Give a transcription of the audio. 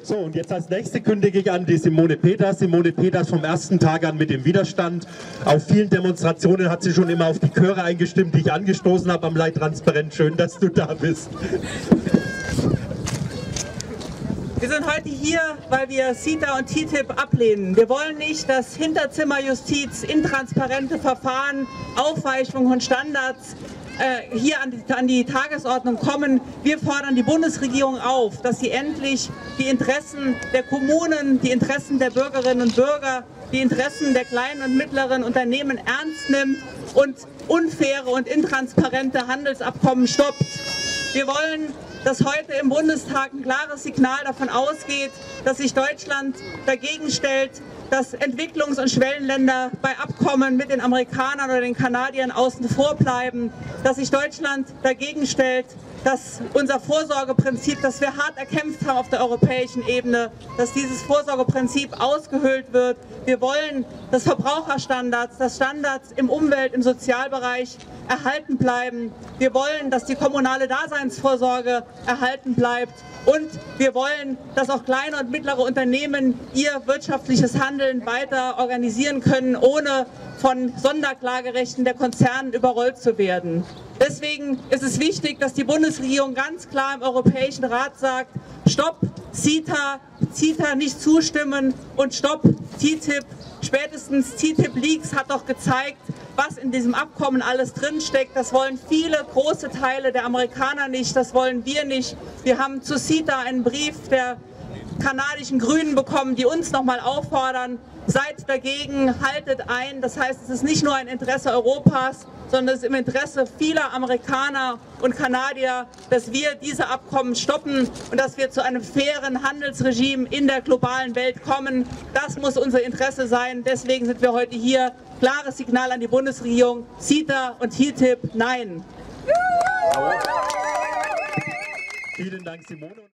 So, und jetzt als nächste kündige ich an die Simone Peters. Simone Peters vom ersten Tag an mit dem Widerstand. Auf vielen Demonstrationen hat sie schon immer auf die Chöre eingestimmt, die ich angestoßen habe am Leittransparent. Schön, dass du da bist. Wir sind heute hier, weil wir CETA und TTIP ablehnen. Wir wollen nicht, dass Hinterzimmerjustiz, intransparente Verfahren, Aufweichungen von Standards hier an die Tagesordnung kommen. Wir fordern die Bundesregierung auf, dass sie endlich die Interessen der Kommunen, die Interessen der Bürgerinnen und Bürger, die Interessen der kleinen und mittleren Unternehmen ernst nimmt und unfaire und intransparente Handelsabkommen stoppt. Wir wollen, dass heute im Bundestag ein klares Signal davon ausgeht, dass sich Deutschland dagegen stellt, dass Entwicklungs- und Schwellenländer bei Abkommen mit den Amerikanern oder den Kanadiern außen vor bleiben, dass sich Deutschland dagegen stellt, dass unser Vorsorgeprinzip, das wir hart erkämpft haben auf der europäischen Ebene, dass dieses Vorsorgeprinzip ausgehöhlt wird. Wir wollen, dass Verbraucherstandards, dass Standards im Umwelt-, im Sozialbereich erhalten bleiben. Wir wollen, dass die kommunale Daseinsvorsorge erhalten bleibt. Und wir wollen, dass auch kleine und mittlere Unternehmen ihr wirtschaftliches Handeln weiter organisieren können, ohne von Sonderklagerechten der Konzerne überrollt zu werden. Deswegen ist es wichtig, dass die Bundesregierung ganz klar im Europäischen Rat sagt, Stopp CETA, CETA nicht zustimmen und Stopp TTIP. Spätestens TTIP-Leaks hat doch gezeigt, was in diesem Abkommen alles drinsteckt. Das wollen viele große Teile der Amerikaner nicht, das wollen wir nicht. Wir haben zu CETA einen Brief der kanadischen Grünen bekommen, die uns nochmal auffordern, seid dagegen, haltet ein. Das heißt, es ist nicht nur ein Interesse Europas, sondern es ist im Interesse vieler Amerikaner und Kanadier, dass wir diese Abkommen stoppen und dass wir zu einem fairen Handelsregime in der globalen Welt kommen. Das muss unser Interesse sein. Deswegen sind wir heute hier. Klares Signal an die Bundesregierung. CETA und TTIP, nein. Vielen Dank, Simone.